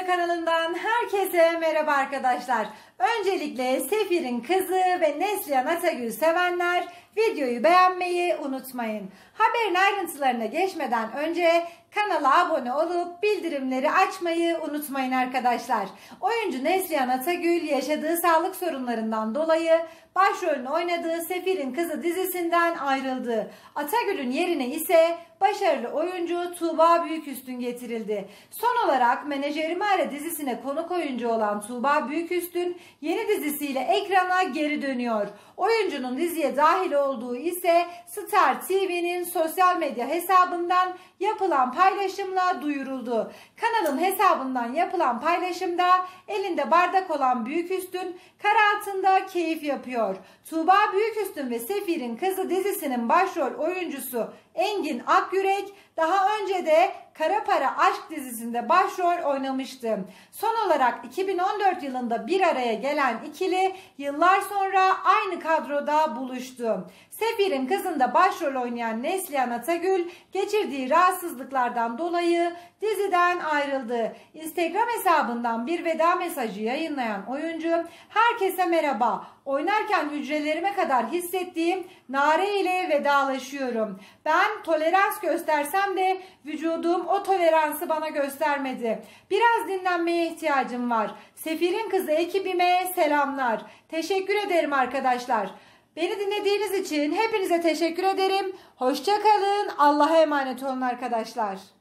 Anime kanalından herkese merhaba arkadaşlar. Öncelikle Sefir'in kızı ve Neslihan Atagül sevenler videoyu beğenmeyi unutmayın. Haberin ayrıntılarına geçmeden önce kanala abone olup bildirimleri açmayı unutmayın arkadaşlar. Oyuncu Neslihan Atagül yaşadığı sağlık sorunlarından dolayı başrolünü oynadığı Sefir'in Kızı dizisinden ayrıldı. Atagül'ün yerine ise başarılı oyuncu Tuğba Büyüküstün getirildi. Son olarak Menajerimi Ara dizisine konuk oyuncu olan Tuğba Büyüküstün yeni dizisiyle ekrana geri dönüyor. Oyuncunun diziye dahil olduğu ise Star TV'nin sosyal medya hesabından yapılan paylaşımla duyuruldu. Kanalın hesabından yapılan paylaşımda elinde bardak olan Büyüküstün kar altında keyif yapıyor. Tuğba Büyüküstün ve Sefir'in Kızı dizisinin başrol oyuncusu Engin Akyürek daha önce de Kara Para Aşk dizisinde başrol oynamıştı. Son olarak 2014 yılında bir araya gelen ikili yıllar sonra aynı kadroda buluştu. Sefir'in Kızı'nda başrol oynayan Neslihan Atagül geçirdiği rahatsızlıklardan dolayı diziden ayrıldı. Instagram hesabından bir veda mesajı yayınlayan oyuncu, "Herkese merhaba. Oynarken hücrelerime kadar hissettiğim nare ile vedalaşıyorum. Ben tolerans göstersem de vücudum o toleransı bana göstermedi. Biraz dinlenmeye ihtiyacım var. Sefir'in Kızı ekibime selamlar." Teşekkür ederim arkadaşlar. Beni dinlediğiniz için hepinize teşekkür ederim. Hoşça kalın. Allah'a emanet olun arkadaşlar.